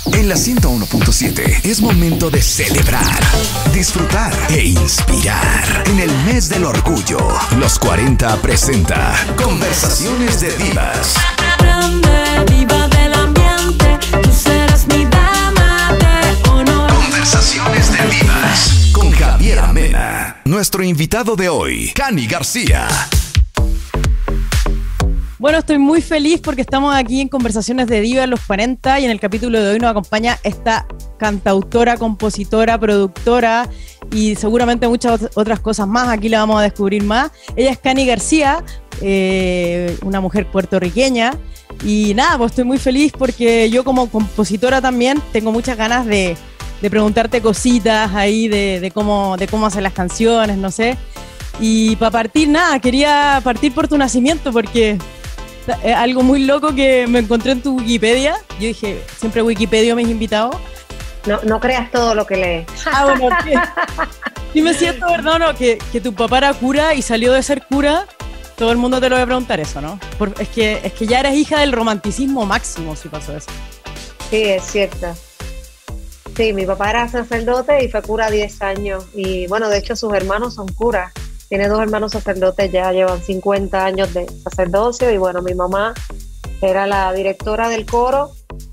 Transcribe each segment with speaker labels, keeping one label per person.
Speaker 1: En la 101.7 es momento de celebrar, disfrutar e inspirar. En el mes del orgullo, Los 40 presenta Conversaciones de Divas.
Speaker 2: Grande, diva del ambiente, tú serás mi dama de honor.
Speaker 1: Conversaciones de Divas con Javiera Mena. Nuestro invitado de hoy, Cani García.
Speaker 3: Bueno, estoy muy feliz porque estamos aquí en Conversaciones de Divas Los 40 y en el capítulo de hoy nos acompaña esta cantautora, compositora, productora y seguramente muchas otras cosas más. Aquí la vamos a descubrir más. Ella es Cani García, una mujer puertorriqueña. Y nada, pues estoy muy feliz porque yo como compositora también tengo muchas ganas de preguntarte cositas ahí de cómo hacer las canciones, no sé. Y para partir, nada, quería partir por tu nacimiento porque es algo muy loco que me encontré en tu Wikipedia. Yo dije, siempre Wikipedia a mis invitados.
Speaker 4: No creas todo lo que lees.
Speaker 3: Bueno, dime si esto es verdad o no, que tu papá era cura y salió de ser cura. Todo el mundo te lo va a preguntar eso, ¿no? Es que ya eres hija del romanticismo máximo si pasó eso.
Speaker 4: Sí, es cierto. Sí, mi papá era sacerdote y fue cura 10 años. Y bueno, de hecho sus hermanos son curas. Tiene 2 hermanos sacerdotes, ya llevan 50 años de sacerdocio. Y bueno, mi mamá era la directora del coro.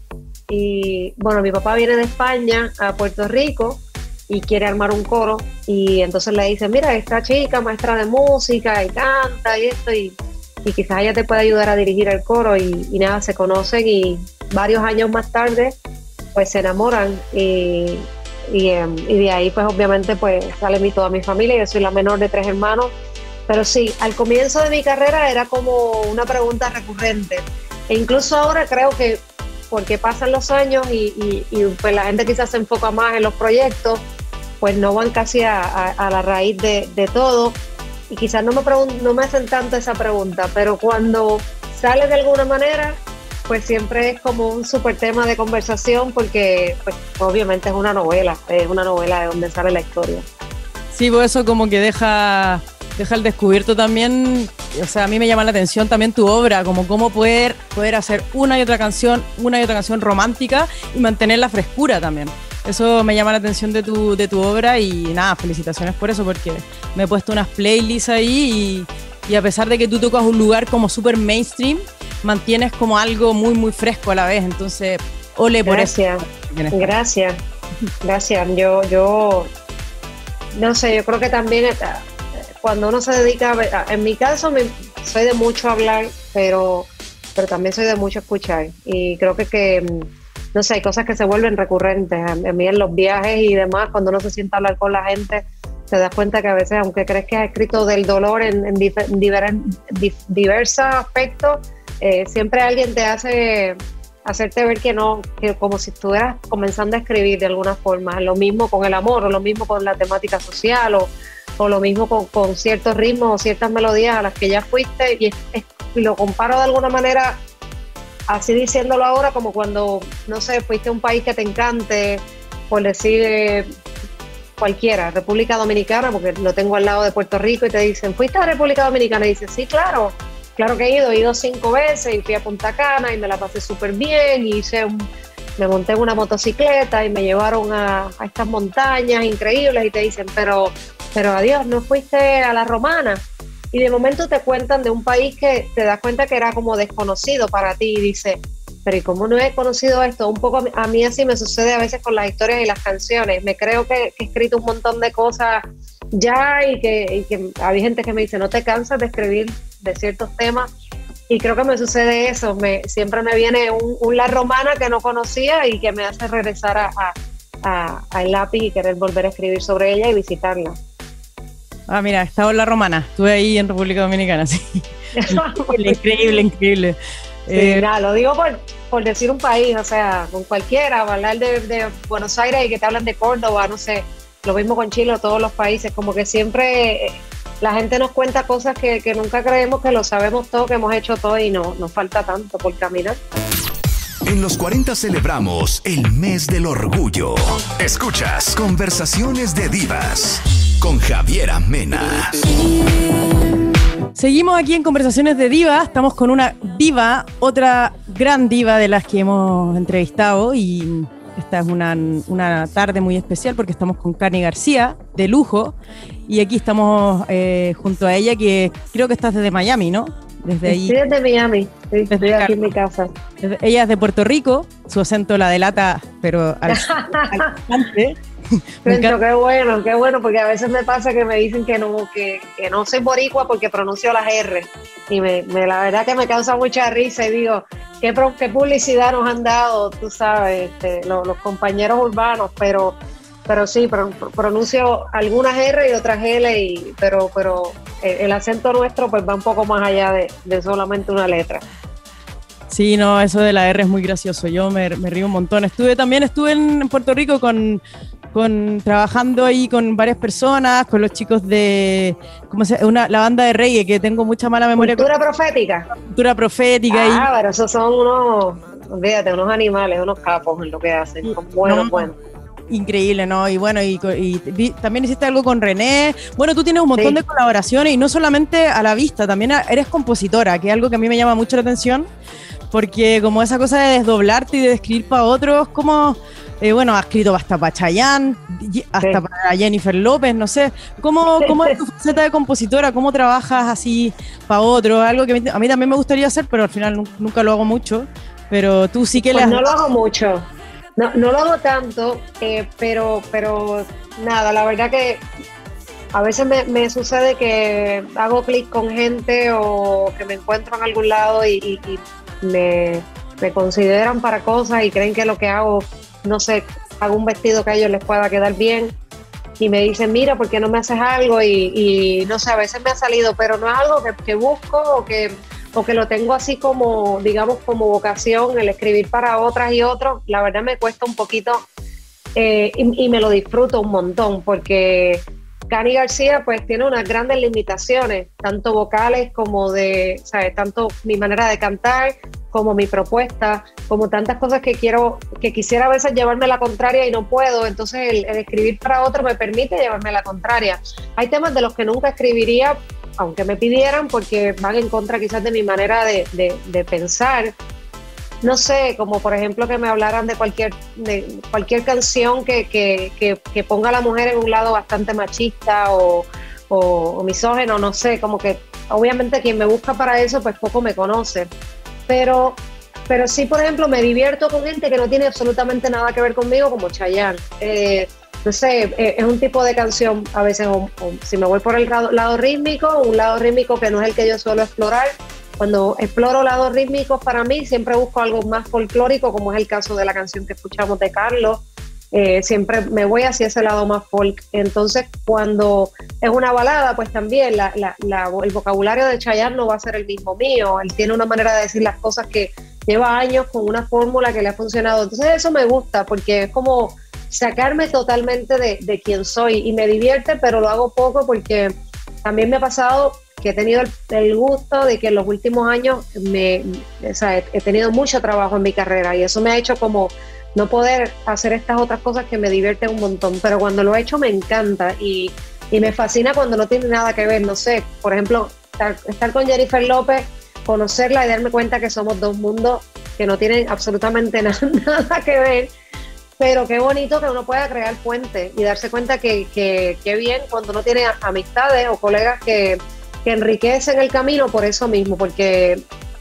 Speaker 4: Y bueno, mi papá viene de España a Puerto Rico y quiere armar un coro. Y entonces le dice, mira, esta chica maestra de música y canta y esto. Y quizás ella te puede ayudar a dirigir el coro. Y nada, se conocen y varios años más tarde pues se enamoran. Y de ahí pues obviamente pues sale toda mi familia. Yo soy la menor de 3 hermanos, pero sí, al comienzo de mi carrera era como una pregunta recurrente e incluso ahora creo que porque pasan los años y pues la gente quizás se enfoca más en los proyectos, pues no van casi a la raíz de todo y quizás no me hacen tanto esa pregunta, pero cuando sale de alguna manera pues siempre es como un súper tema de conversación porque pues, obviamente es una novela de donde sale la historia.
Speaker 3: Sí, pues eso como que deja al descubierto también, o sea, a mí me llama la atención también tu obra, como cómo poder hacer una y otra canción romántica y mantener la frescura también. Eso me llama la atención de tu obra y nada, felicitaciones por eso porque me he puesto unas playlists ahí y a pesar de que tú tocas un lugar como súper mainstream, mantienes como algo muy, muy fresco a la vez. Entonces, ole por eso.
Speaker 4: Gracias. Yo no sé, yo creo que también cuando uno se dedica, en mi caso soy de mucho hablar, pero también soy de mucho escuchar. Y creo que no sé, hay cosas que se vuelven recurrentes. A mí en los viajes y demás, cuando uno se sienta a hablar con la gente, te das cuenta que a veces, aunque crees que has escrito del dolor en diversos aspectos, siempre alguien te hace hacerte ver que como si estuvieras comenzando a escribir de alguna forma. Lo mismo con el amor, o lo mismo con la temática social, o lo mismo con ciertos ritmos o ciertas melodías a las que ya fuiste, y lo comparo de alguna manera, así diciéndolo ahora, como cuando, no sé, fuiste a un país que te encante, por decir cualquiera, República Dominicana, porque lo tengo al lado de Puerto Rico, y te dicen, ¿fuiste a República Dominicana? Y dices, sí, claro que he ido 5 veces y fui a Punta Cana y me la pasé súper bien y me monté en una motocicleta y me llevaron a estas montañas increíbles y te dicen, pero adiós, ¿no fuiste a La Romana? Y de momento te cuentan de un país que te das cuenta que era como desconocido para ti y dices, pero ¿y cómo no he conocido esto? Un poco a mí así me sucede a veces con las historias y las canciones. Me creo que he escrito un montón de cosas ya y que hay gente que me dice, ¿no te cansas de escribir de ciertos temas? Y creo que me sucede eso. Siempre me viene un La Romana que no conocía y que me hace regresar al lápiz y querer volver a escribir sobre ella y visitarla.
Speaker 3: Ah, mira, estaba en La Romana. Estuve ahí en República Dominicana, sí. Increíble.
Speaker 4: Sí, nada, lo digo por decir un país, o sea, con cualquiera, hablar de Buenos Aires y que te hablan de Córdoba, no sé, lo mismo con Chile o todos los países, como que siempre la gente nos cuenta cosas que nunca creemos que lo sabemos todo, que hemos hecho todo y no nos falta tanto por caminar.
Speaker 1: En los 40 celebramos el mes del orgullo. Escuchas Conversaciones de Divas con Javiera Mena.
Speaker 3: Seguimos aquí en Conversaciones de Divas. Estamos con una diva, otra gran diva de las que hemos entrevistado y Esta es una tarde muy especial porque estamos con Cani García, de lujo, y aquí estamos junto a ella, que creo que estás desde Miami, ¿no? Desde ahí.
Speaker 4: Estoy desde Miami, sí, estoy
Speaker 3: Desde
Speaker 4: aquí en mi casa.
Speaker 3: Ella es de Puerto Rico, su acento la delata, pero al instante. Me
Speaker 4: Siento,
Speaker 3: encanta.
Speaker 4: qué bueno, porque a veces me pasa que me dicen que no soy boricua porque pronuncio las R. Y la verdad que me causa mucha risa y digo, qué publicidad nos han dado, tú sabes, los compañeros urbanos, pero sí, pronuncio algunas R y otras L, pero el acento nuestro pues va un poco más allá de solamente una letra.
Speaker 3: Sí, no, eso de la R es muy gracioso, yo me río un montón. Estuve en Puerto Rico trabajando ahí con varias personas, con los chicos de la banda de reggae, que tengo mucha mala memoria.
Speaker 4: Cultura profética.
Speaker 3: Cultura profética.
Speaker 4: Pero esos son olvídate, unos animales, unos capos en lo que hacen, son buenos.
Speaker 3: Increíble, ¿no? Y bueno, también hiciste algo con René. Bueno, tú tienes un montón de colaboraciones y no solamente a la vista, también eres compositora, que es algo que a mí me llama mucho la atención, porque como esa cosa de desdoblarte y de escribir para otros, como, bueno, has escrito hasta para Chayanne, hasta para Jennifer López, no sé. ¿Cómo es tu faceta de compositora? ¿Cómo trabajas así para otros? Algo que a mí también me gustaría hacer, pero al final nunca lo hago mucho. Pero tú sí que
Speaker 4: pues no lo hago mucho. No lo hago tanto, pero nada, la verdad que a veces me sucede que hago clic con gente o que me encuentro en algún lado y me consideran para cosas y creen que lo que hago, no sé, hago un vestido que a ellos les pueda quedar bien y me dicen, mira, ¿por qué no me haces algo? Y no sé, a veces me ha salido, pero no es algo que busco o que lo tengo así como, digamos, como vocación, el escribir para otras y otros. La verdad me cuesta un poquito y me lo disfruto un montón porque Cani García pues tiene unas grandes limitaciones, tanto vocales como ¿sabes? Tanto mi manera de cantar como mi propuesta, como tantas cosas que quisiera a veces llevarme la contraria y no puedo, entonces el escribir para otro me permite llevarme la contraria. Hay temas de los que nunca escribiría, aunque me pidieran, porque van en contra quizás de mi manera de pensar. No sé, como por ejemplo que me hablaran de cualquier canción que ponga a la mujer en un lado bastante machista o misógeno, no sé, como que obviamente quien me busca para eso pues poco me conoce. Pero sí, por ejemplo, me divierto con gente que no tiene absolutamente nada que ver conmigo, como Chayanne. No sé, es un tipo de canción, a veces, o si me voy por el lado rítmico, un lado rítmico que no es el que yo suelo explorar. Cuando exploro lados rítmicos para mí, siempre busco algo más folclórico, como es el caso de la canción que escuchamos de Carlos. Siempre me voy hacia ese lado más folk. Entonces, cuando es una balada, pues también el vocabulario de Chayanne no va a ser el mismo mío. Él tiene una manera de decir las cosas que lleva años con una fórmula que le ha funcionado. Entonces, eso me gusta porque es como sacarme totalmente de quién soy y me divierte, pero lo hago poco porque también me ha pasado que he tenido el gusto de que en los últimos años he tenido mucho trabajo en mi carrera y eso me ha hecho como no poder hacer estas otras cosas que me divierten un montón, pero cuando lo he hecho me encanta y me fascina cuando no tiene nada que ver, no sé, por ejemplo, estar con Jennifer López, conocerla y darme cuenta que somos dos mundos que no tienen absolutamente nada que ver, pero qué bonito que uno pueda crear puentes y darse cuenta que bien cuando uno tiene amistades o colegas que enriquecen el camino por eso mismo, porque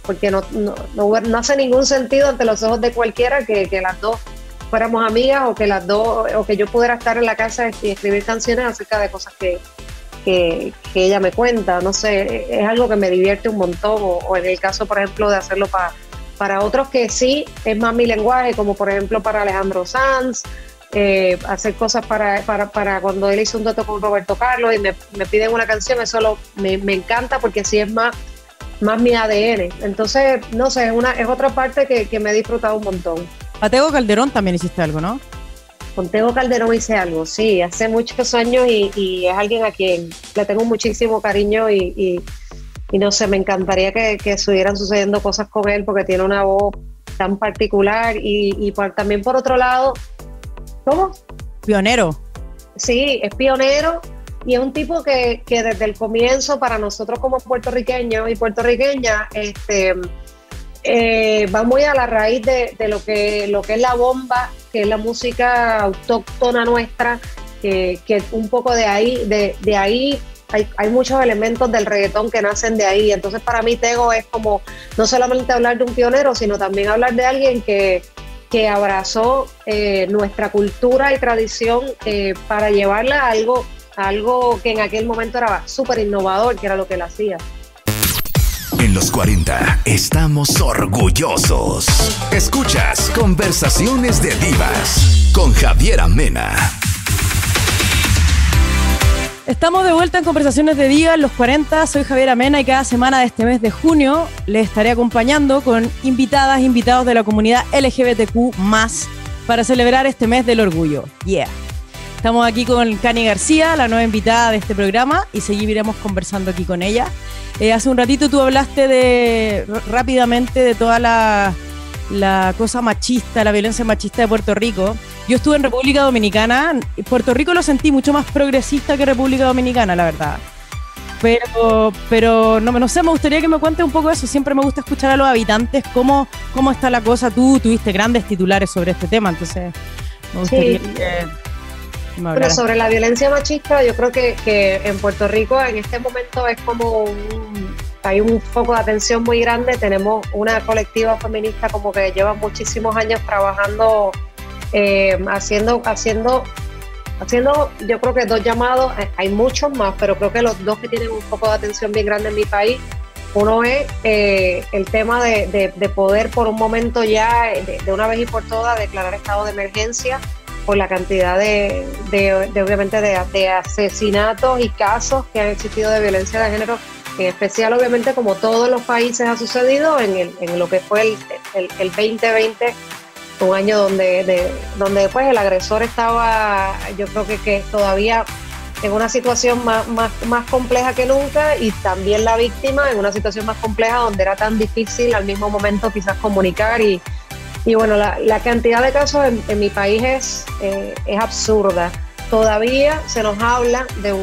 Speaker 4: no hace ningún sentido ante los ojos de cualquiera que las dos fuéramos amigas o que yo pudiera estar en la casa y escribir canciones acerca de cosas que ella me cuenta, no sé, es algo que me divierte un montón, o en el caso, por ejemplo, de hacerlo para otros que sí es más mi lenguaje, como por ejemplo para Alejandro Sanz, hacer cosas para cuando él hizo un dueto con Roberto Carlos y me piden una canción, eso me encanta porque sí es más mi ADN. Entonces, no sé, es otra parte que me he disfrutado un montón.
Speaker 3: A Tego Calderón también hiciste algo, ¿no?
Speaker 4: Con Tego Calderón hice algo, sí, hace muchos años y es alguien a quien le tengo muchísimo cariño y no sé, me encantaría que estuvieran sucediendo cosas con él porque tiene una voz tan particular y también por otro lado, ¿cómo?
Speaker 3: Pionero.
Speaker 4: Sí, es pionero y es un tipo que desde el comienzo para nosotros como puertorriqueños y puertorriqueñas va muy a la raíz de lo que es la bomba, que es la música autóctona nuestra, que un poco de ahí hay muchos elementos del reggaetón que nacen de ahí. Entonces para mí Tego es como no solamente hablar de un pionero, sino también hablar de alguien que abrazó nuestra cultura y tradición para llevarla a algo que en aquel momento era súper innovador, que era lo que él hacía.
Speaker 1: En los 40 estamos orgullosos. Escuchas Conversaciones de Divas con Javiera Mena.
Speaker 3: Estamos de vuelta en Conversaciones de Divas, los 40. Soy Javiera Mena y cada semana de este mes de junio les estaré acompañando con invitados de la comunidad LGBTQ+, para celebrar este mes del orgullo. Yeah. Estamos aquí con Cani García, la nueva invitada de este programa, y seguiremos conversando aquí con ella. Hace un ratito tú hablaste rápidamente de toda la cosa machista, la violencia machista de Puerto Rico. Yo estuve en República Dominicana. Puerto Rico lo sentí mucho más progresista que República Dominicana, la verdad. Pero no sé, me gustaría que me cuentes un poco eso. Siempre me gusta escuchar a los habitantes cómo está la cosa. Tú tuviste grandes titulares sobre este tema, entonces me gustaría que me hablaras.
Speaker 4: Pero sobre la violencia machista, yo creo que en Puerto Rico en este momento es como hay un foco de atención muy grande. Tenemos una colectiva feminista como que lleva muchísimos años trabajando, haciendo yo creo que 2 llamados, hay muchos más, pero creo que los 2 que tienen un foco de atención bien grande en mi país. Uno es el tema de poder por un momento ya, de una vez y por todas, declarar estado de emergencia por la cantidad obviamente de asesinatos y casos que han existido de violencia de género, en especial obviamente como todos los países ha sucedido en lo que fue el 2020, un año donde pues el agresor estaba, yo creo que todavía en una situación más compleja que nunca, y también la víctima en una situación más compleja donde era tan difícil al mismo momento quizás comunicar y bueno, la cantidad de casos en mi país es absurda. Todavía se nos habla de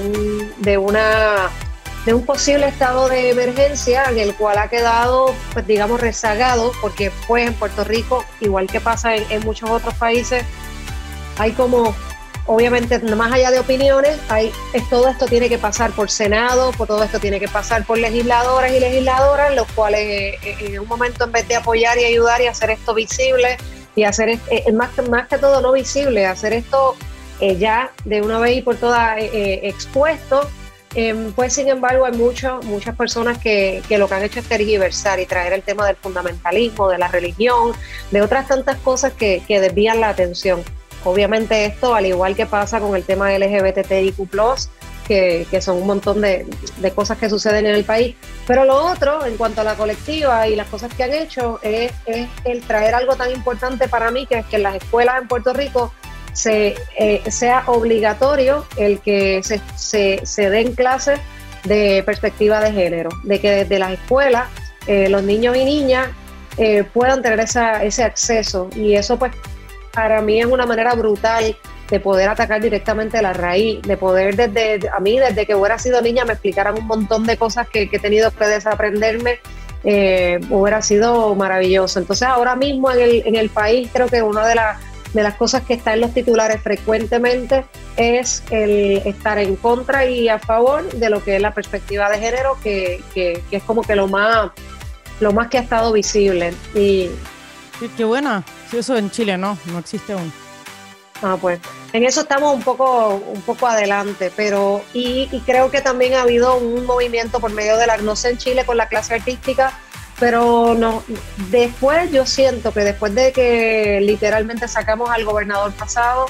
Speaker 4: un posible estado de emergencia en el cual ha quedado, pues digamos, rezagado, porque pues en Puerto Rico, igual que pasa en muchos otros países, hay como, obviamente, más allá de opiniones, todo esto tiene que pasar por Senado, todo esto tiene que pasar por legisladoras y legisladoras, los cuales en un momento, en vez de apoyar y ayudar y hacer esto visible, y hacer más que todo no visible, hacer esto ya de una vez y por todas expuesto, pues sin embargo hay muchas personas que lo que han hecho es tergiversar y traer el tema del fundamentalismo, de la religión, de otras tantas cosas que desvían la atención. Obviamente esto, al igual que pasa con el tema LGBTIQ+, que son un montón de cosas que suceden en el país, pero lo otro, en cuanto a la colectiva y las cosas que han hecho, es el traer algo tan importante para mí, que es que en las escuelas en Puerto Rico sea obligatorio el que se den clases de perspectiva de género, de que desde las escuelas los niños y niñas puedan tener ese acceso, y eso pues para mí es una manera brutal de poder atacar directamente la raíz, de poder desde que hubiera sido niña me explicaran un montón de cosas que he tenido que desaprenderme, hubiera sido maravilloso. Entonces ahora mismo en el país creo que una de las cosas que está en los titulares frecuentemente es el estar en contra y a favor de lo que es la perspectiva de género, que es como que lo más que ha estado visible. Y
Speaker 3: qué buena. Sí, eso en Chile no existe aún.
Speaker 4: Pues en eso estamos un poco adelante, pero y creo que también ha habido un movimiento por medio de no sé en Chile con la clase artística, pero no, después yo siento que después de que literalmente sacamos al gobernador pasado,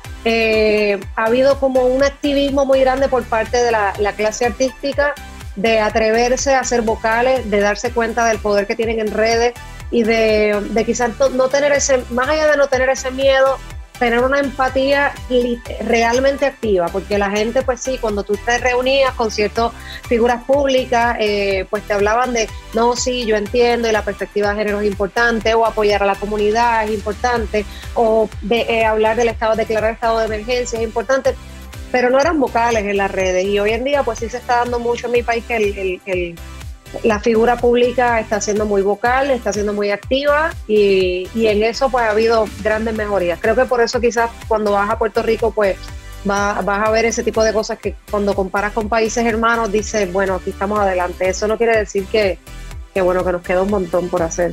Speaker 4: ha habido como un activismo muy grande por parte de la clase artística de atreverse a ser vocales, de darse cuenta del poder que tienen en redes y de quizás no tener más allá de no tener ese miedo, tener una empatía realmente activa, porque la gente, pues sí, cuando tú te reunías con ciertas figuras públicas, pues te hablaban de, no, sí, yo entiendo, y la perspectiva de género es importante, o apoyar a la comunidad es importante, o de hablar declarar estado de emergencia es importante, pero no eran vocales en las redes. Y hoy en día, pues sí se está dando mucho en mi país que la figura pública está siendo muy vocal, está siendo muy activa y en eso pues ha habido grandes mejorías. Creo que por eso quizás cuando vas a Puerto Rico pues vas a ver ese tipo de cosas que cuando comparas con países hermanos dices, bueno, aquí estamos adelante. Eso no quiere decir que bueno, que nos queda un montón por hacer.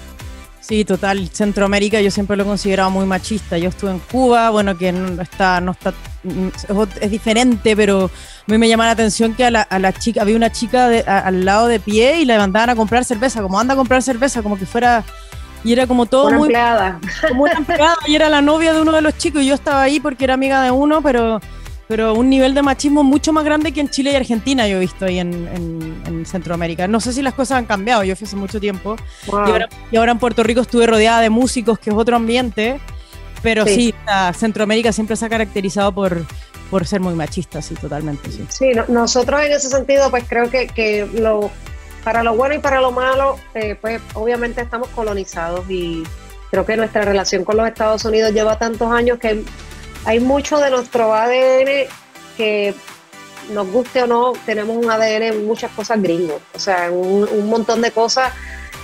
Speaker 3: Sí, total. Centroamérica yo siempre lo he considerado muy machista. Yo estuve en Cuba, bueno, que no está, es diferente, pero a mí me llama la atención que a la chica, había una chica al lado de pie y la mandaban a comprar cerveza, como anda a comprar cerveza, como que fuera, y era como todo
Speaker 4: una
Speaker 3: muy...
Speaker 4: empleada.
Speaker 3: Como una empleada, y era la novia de uno de los chicos, y yo estaba ahí porque era amiga de uno, pero un nivel de machismo mucho más grande que en Chile y Argentina yo he visto ahí en Centroamérica. No sé si las cosas han cambiado, yo fui hace mucho tiempo.
Speaker 4: Wow.
Speaker 3: Y ahora en Puerto Rico estuve rodeada de músicos, que es otro ambiente, pero sí, Centroamérica siempre se ha caracterizado por ser muy machista, sí, totalmente, sí.
Speaker 4: Sí, nosotros en ese sentido pues creo que para lo bueno y para lo malo, pues obviamente estamos colonizados y creo que nuestra relación con los Estados Unidos lleva tantos años que hay mucho de nuestro ADN que, nos guste o no, tenemos un ADN en muchas cosas gringos, o sea, un montón de cosas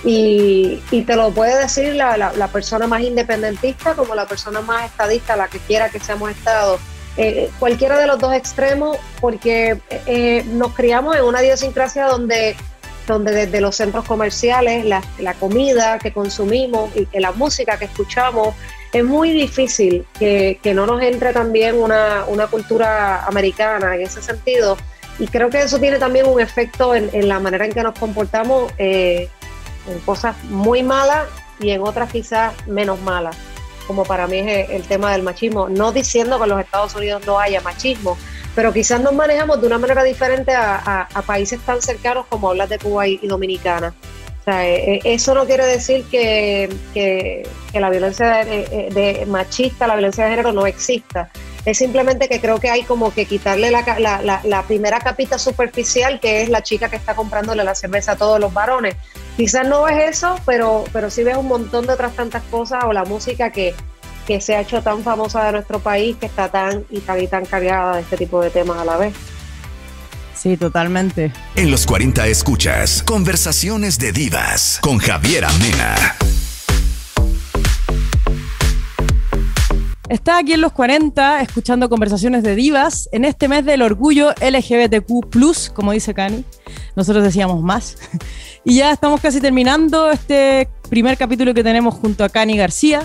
Speaker 4: y te lo puede decir la persona más independentista como la persona más estadista, la que quiera que seamos estados, cualquiera de los dos extremos, porque nos criamos en una idiosincrasia donde desde los centros comerciales, la comida que consumimos y que la música que escuchamos, es muy difícil que no nos entre también una cultura americana en ese sentido, y creo que eso tiene también un efecto en la manera en que nos comportamos, en cosas muy malas y en otras quizás menos malas, como para mí es el tema del machismo, no diciendo que en los Estados Unidos no haya machismo, pero quizás nos manejamos de una manera diferente a países tan cercanos como hablas de Cuba y Dominicana. O sea, eso no quiere decir que la violencia machista, la violencia de género no exista. Es simplemente que creo que hay como que quitarle la primera capita superficial, que es la chica que está comprándole la cerveza a todos los varones. Quizás no ves eso, pero sí ves un montón de otras tantas cosas, o la música que se ha hecho tan famosa de nuestro país, que está tan cargada de este tipo de temas a la vez.
Speaker 3: Sí, totalmente.
Speaker 1: En los 40 escuchas Conversaciones de Divas con Javiera Mena.
Speaker 3: Está aquí en los 40 escuchando Conversaciones de Divas en este mes del orgullo LGBTQ+, como dice Cani. Nosotros decíamos más. Y ya estamos casi terminando este primer capítulo que tenemos junto a Cani García.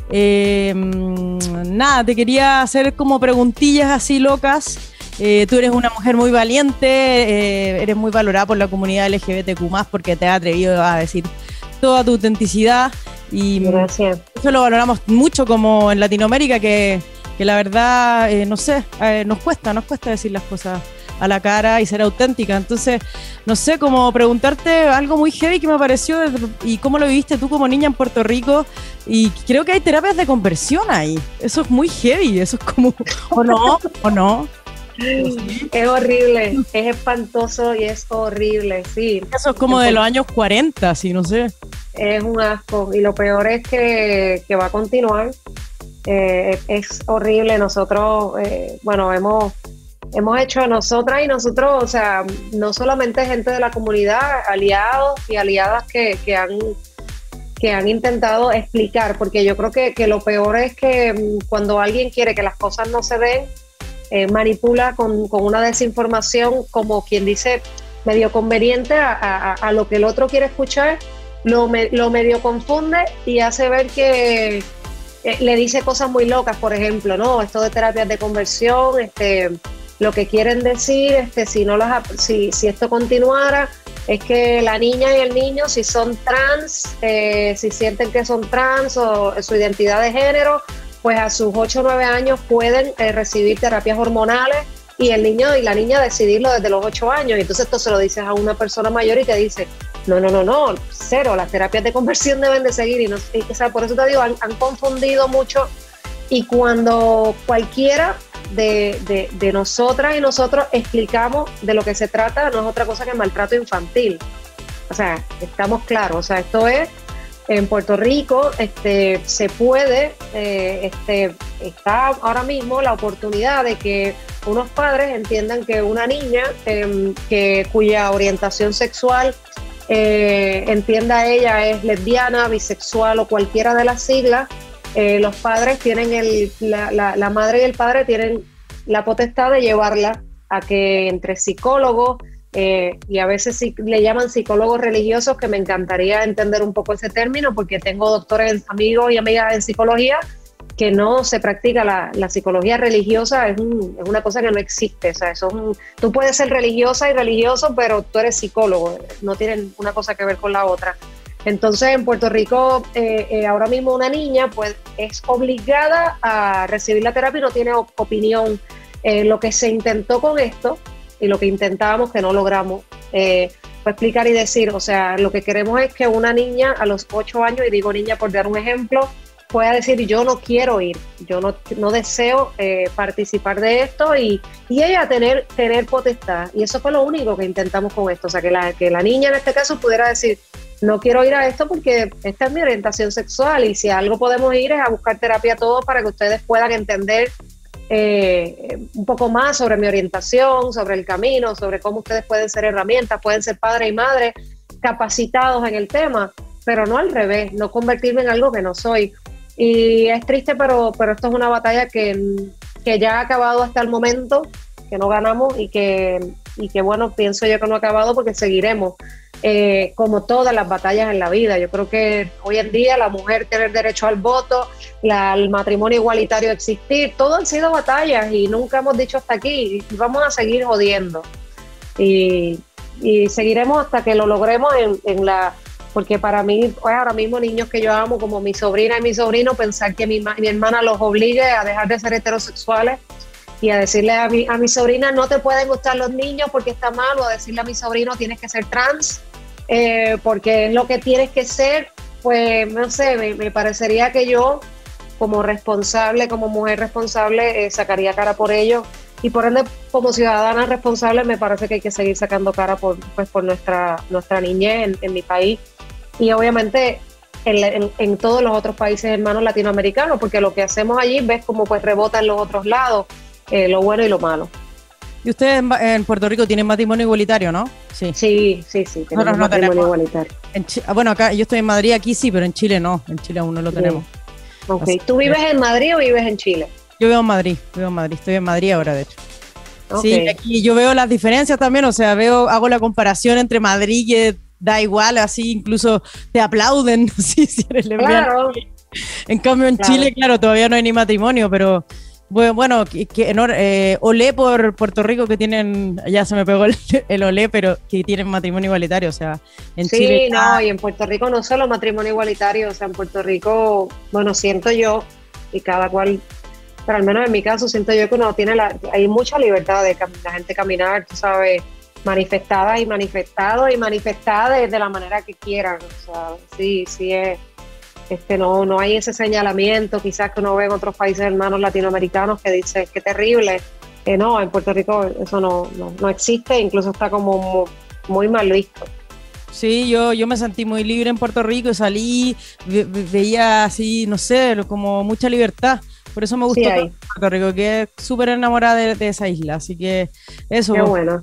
Speaker 3: Nada, te quería hacer como preguntillas así locas. Tú eres una mujer muy valiente, eres muy valorada por la comunidad LGBTQ+, porque te has atrevido a decir toda tu autenticidad. Y
Speaker 4: gracias.
Speaker 3: Eso lo valoramos mucho como en Latinoamérica, que la verdad, no sé, nos cuesta decir las cosas a la cara y ser auténtica. Entonces, no sé, como preguntarte algo muy heavy que me pareció y cómo lo viviste tú como niña en Puerto Rico, y creo que hay terapias de conversión ahí. Eso es muy heavy, eso es como, ¿o no?
Speaker 4: Es horrible, es espantoso y es horrible, sí.
Speaker 3: Eso es como de los años 40, sí, no sé.
Speaker 4: Es un asco y lo peor es que va a continuar. Es horrible. Nosotros, bueno, hemos hecho nosotras y nosotros, o sea, no solamente gente de la comunidad, aliados y aliadas que han intentado explicar, porque yo creo que lo peor es que cuando alguien quiere que las cosas no se den, manipula con una desinformación, como quien dice, medio conveniente a lo que el otro quiere escuchar, lo medio confunde y hace ver que le dice cosas muy locas, por ejemplo, ¿no? Esto de terapias de conversión, lo que quieren decir, si esto continuara, es que la niña y el niño, si son trans, si sienten que son trans o su identidad de género, pues a sus 8 o 9 años pueden recibir terapias hormonales y el niño y la niña decidirlo desde los 8 años. Y entonces esto se lo dices a una persona mayor y te dice, no, cero, las terapias de conversión deben de seguir. O sea, por eso te digo, han confundido mucho, y cuando cualquiera de nosotras y nosotros explicamos de lo que se trata, no es otra cosa que maltrato infantil. O sea, estamos claros, o sea, esto es... En Puerto Rico se puede está ahora mismo la oportunidad de que unos padres entiendan que una niña cuya orientación sexual entienda ella es lesbiana, bisexual o cualquiera de las siglas, los padres tienen la madre y el padre tienen la potestad de llevarla a que entre psicólogos, y a veces le llaman psicólogos religiosos, que me encantaría entender un poco ese término, porque tengo doctores, amigos y amigas en psicología, que no se practica la psicología religiosa, es una cosa que no existe. O sea, tú puedes ser religiosa y religioso, pero tú eres psicólogo, no tienen una cosa que ver con la otra. Entonces, en Puerto Rico, ahora mismo una niña pues es obligada a recibir la terapia y no tiene opinión. Lo que se intentó con esto y lo que intentábamos, que no logramos, fue explicar y decir, o sea, lo que queremos es que una niña a los 8 años, y digo niña por dar un ejemplo, pueda decir, yo no quiero ir, yo no deseo participar de esto, y ella tener potestad. Y eso fue lo único que intentamos con esto, o sea, que la niña en este caso pudiera decir, no quiero ir a esto porque esta es mi orientación sexual, y si a algo podemos ir es a buscar terapia todos para que ustedes puedan entender un poco más sobre mi orientación, sobre el camino, sobre cómo ustedes pueden ser herramientas, pueden ser padre y madre capacitados en el tema, pero no al revés, no convertirme en algo que no soy. Y es triste, pero esto es una batalla que ya ha acabado hasta el momento, que no ganamos, y que bueno, pienso yo que no ha acabado porque seguiremos, como todas las batallas en la vida. Yo creo que hoy en día la mujer tener derecho al voto, el matrimonio igualitario existir, todo han sido batallas y nunca hemos dicho hasta aquí, y vamos a seguir jodiendo. Y seguiremos hasta que lo logremos porque para mí, pues ahora mismo, niños que yo amo, como mi sobrina y mi sobrino, pensar que mi hermana los obligue a dejar de ser heterosexuales y a decirle a mi sobrina, no te pueden gustar los niños porque está mal, o a decirle a mi sobrino, tienes que ser trans porque es lo que tienes que ser, pues no sé, me parecería que yo, como responsable, como mujer responsable, sacaría cara por ello, y por ende, como ciudadana responsable, me parece que hay que seguir sacando cara por nuestra niñez en mi país, y obviamente en todos los otros países hermanos latinoamericanos, porque lo que hacemos allí, ves cómo pues rebota en los otros lados, lo bueno y lo malo.
Speaker 3: Y ustedes en Puerto Rico tienen matrimonio igualitario, ¿no? Sí,
Speaker 4: tenemos matrimonio igualitario.
Speaker 3: Bueno, acá yo estoy en Madrid, aquí sí, pero en Chile no, en Chile aún no lo tenemos.
Speaker 4: Okay. ¿Tú vives en Madrid o vives en Chile?
Speaker 3: Yo vivo en Madrid, estoy en Madrid ahora, de hecho.
Speaker 4: Okay.
Speaker 3: Sí, aquí yo veo las diferencias también, o sea, hago la comparación entre Madrid, que da igual, así incluso te aplauden, ¿sí? Si eres lesbiana.
Speaker 4: Claro.
Speaker 3: En cambio en Chile, claro, todavía no hay ni matrimonio, pero bueno, olé por Puerto Rico, que tienen, ya se me pegó el olé, pero que tienen matrimonio igualitario, o sea, en Chile.
Speaker 4: Sí, no, y en Puerto Rico no solo matrimonio igualitario, o sea, en Puerto Rico, bueno, siento yo, y cada cual, pero al menos en mi caso siento yo que uno hay mucha libertad de la gente caminar, tú sabes, manifestada y manifestada de la manera que quieran, o sea, sí es. No hay ese señalamiento quizás que uno ve en otros países hermanos latinoamericanos que dice qué terrible. No, en Puerto Rico eso no existe, incluso está como muy mal visto.
Speaker 3: Sí, yo me sentí muy libre en Puerto Rico y salí, veía así, no sé, como mucha libertad. Por eso me gustó tanto Puerto Rico, que es súper enamorada de esa isla, así que eso.
Speaker 4: Qué bueno.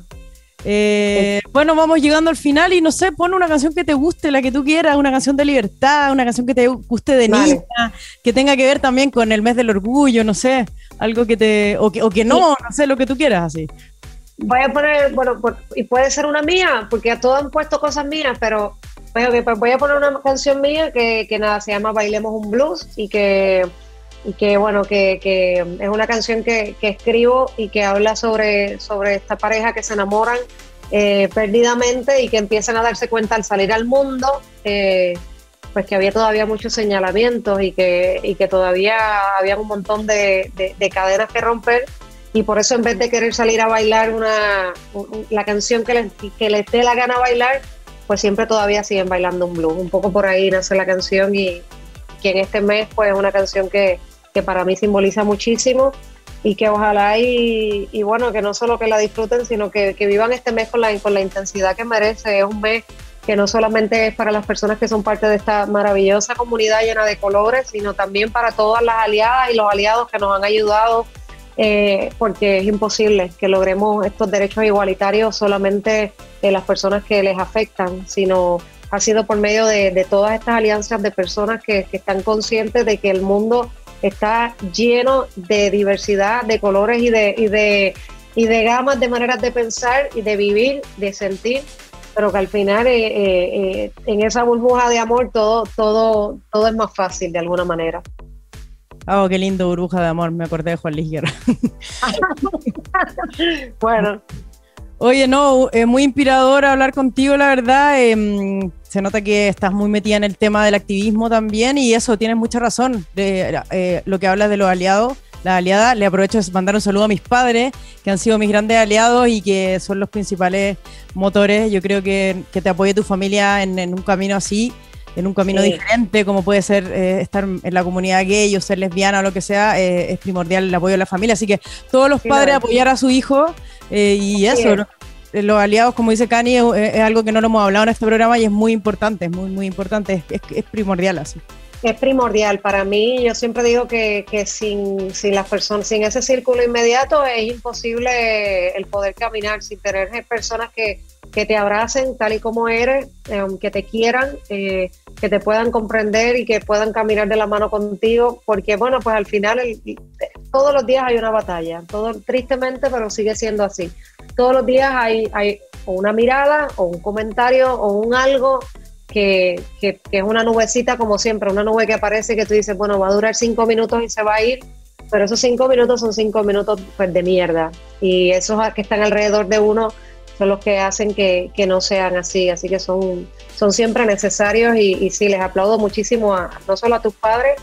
Speaker 3: Bueno, vamos llegando al final y no sé, pon una canción que te guste, la que tú quieras, una canción de libertad, una canción que te guste de niña, que tenga que ver también con el mes del orgullo, no sé, algo que o que no sé, lo que tú quieras, así.
Speaker 4: Voy a poner, bueno, y puede ser una mía, porque a todos han puesto cosas mías, pero pues voy a poner una canción mía que nada, se llama Bailemos un Blues, y que bueno, que es una canción que escribo y que habla sobre esta pareja que se enamoran perdidamente y que empiezan a darse cuenta al salir al mundo, pues que había todavía muchos señalamientos y que todavía había un montón de cadenas que romper, y por eso en vez de querer salir a bailar la canción que les dé la gana bailar, pues siempre todavía siguen bailando un blues. Un poco por ahí nace la canción, y que en este mes pues es una canción que para mí simboliza muchísimo, y que ojalá y bueno, que no solo que la disfruten, sino que vivan este mes con la intensidad que merece. Es un mes que no solamente es para las personas que son parte de esta maravillosa comunidad llena de colores, sino también para todas las aliadas y los aliados que nos han ayudado, porque es imposible que logremos estos derechos igualitarios solamente de las personas que les afectan, sino ha sido por medio de todas estas alianzas de personas que están conscientes de que el mundo está lleno de diversidad, de colores y de gamas de maneras de pensar y de vivir, de sentir, pero que al final en esa burbuja de amor todo es más fácil de alguna manera.
Speaker 3: Oh, qué lindo, burbuja de amor, me acordé de Juan Luis Guerra.
Speaker 4: Bueno.
Speaker 3: Oye, no, muy inspirador hablar contigo, la verdad. Se nota que estás muy metida en el tema del activismo también, y eso, tienes mucha razón. Lo que hablas de los aliados, las aliadas, le aprovecho de mandar un saludo a mis padres, que han sido mis grandes aliados y que son los principales motores. Yo creo que te apoye tu familia en un camino así, en un camino diferente, como puede ser estar en la comunidad gay o ser lesbiana o lo que sea, es primordial el apoyo de la familia. Así que todos los padres apoyar a su hijo, y eso, ¿no? Los aliados, como dice Cani, es algo que no lo hemos hablado en este programa y es muy importante, es muy importante, es primordial así.
Speaker 4: Es primordial para mí. Yo siempre digo que sin las personas, sin ese círculo inmediato es imposible el poder caminar, sin tener personas que te abracen tal y como eres, que te quieran, que te puedan comprender y que puedan caminar de la mano contigo, porque bueno, pues al final todos los días hay una batalla, tristemente, pero sigue siendo así. Todos los días hay o una mirada o un comentario o un algo que es una nubecita, como siempre, una nube que aparece y que tú dices, bueno, va a durar 5 minutos y se va a ir, pero esos 5 minutos son 5 minutos pues, de mierda, y esos que están alrededor de uno son los que hacen que no sean así que son siempre necesarios, y sí, les aplaudo muchísimo no solo a tus padres,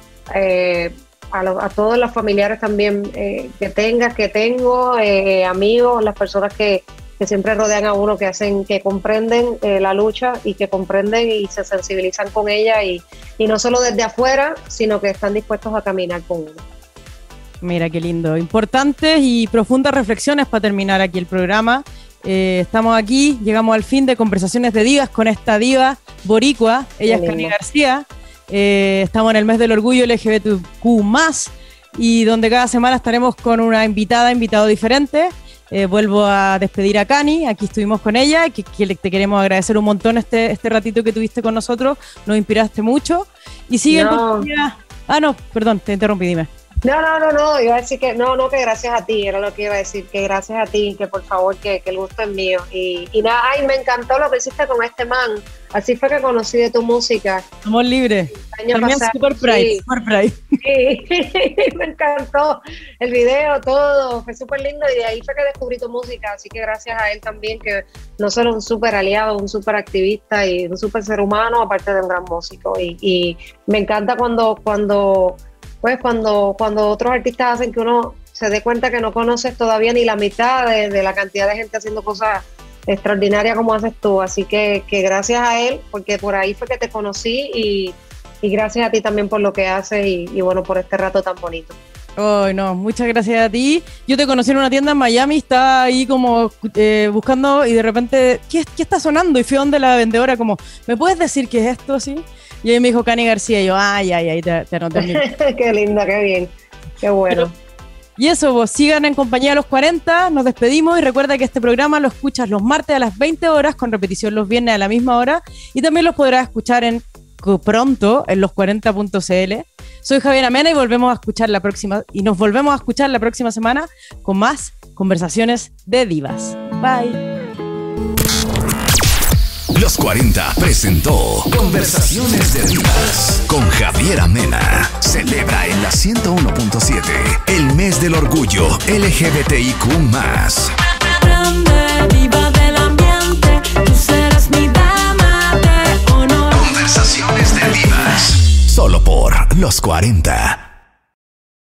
Speaker 4: a todos los familiares también que tengo, amigos, las personas que siempre rodean a uno, que comprenden la lucha y que comprenden y se sensibilizan con ella, y no solo desde afuera, sino que están dispuestos a caminar con uno.
Speaker 3: Mira, qué lindo. Importantes y profundas reflexiones para terminar aquí el programa. Estamos aquí, llegamos al fin de Conversaciones de Divas con esta diva boricua, ella es Cani García. Estamos en el mes del orgullo LGBTQ+, y donde cada semana estaremos con una invitado diferente. Vuelvo a despedir a Cani, aquí estuvimos con ella, que te queremos agradecer un montón este ratito que tuviste con nosotros, nos inspiraste mucho. Y sigue no, perdón, te interrumpí, dime.
Speaker 4: No, iba a decir que que gracias a ti, era lo que iba a decir, que gracias a ti, que por favor, que el gusto es mío. Y nada, ay, me encantó lo que hiciste con este man, así fue que conocí de tu música.
Speaker 3: Amor libre, también Super Pride.
Speaker 4: Sí, me encantó el video, todo, fue súper lindo, y de ahí fue que descubrí tu música, así que gracias a él también, que no solo un súper aliado, un súper activista y un súper ser humano, aparte de un gran músico, y me encanta cuando otros artistas hacen que uno se dé cuenta que no conoces todavía ni la mitad de la cantidad de gente haciendo cosas extraordinarias como haces tú, así que gracias a él, porque por ahí fue que te conocí, y gracias a ti también por lo que haces y bueno, por este rato tan bonito.
Speaker 3: Oh, no, muchas gracias a ti. Yo te conocí en una tienda en Miami, estaba ahí como buscando, y de repente, ¿qué está sonando? Y fui a donde la vendedora como, ¿me puedes decir qué es esto? ¿Sí? Y ahí me dijo Cani García, y yo, ay, te anoté.
Speaker 4: Qué linda, qué bien, qué bueno.
Speaker 3: Y eso, vos sigan en compañía de los 40, nos despedimos, y recuerda que este programa lo escuchas los martes a las 20 horas, con repetición los viernes a la misma hora, y también los podrás escuchar pronto en los40.cl. Soy Javiera Mena, y nos volvemos a escuchar la próxima semana con más Conversaciones de Divas. Bye.
Speaker 1: Los 40 presentó Conversaciones de Divas con Javiera Mena. Celebra en la 101.7 el mes del orgullo LGBTIQ+.
Speaker 2: Grande, diva del ambiente, tú serás mi dama de honor.
Speaker 1: Conversaciones de Divas. Solo por los 40.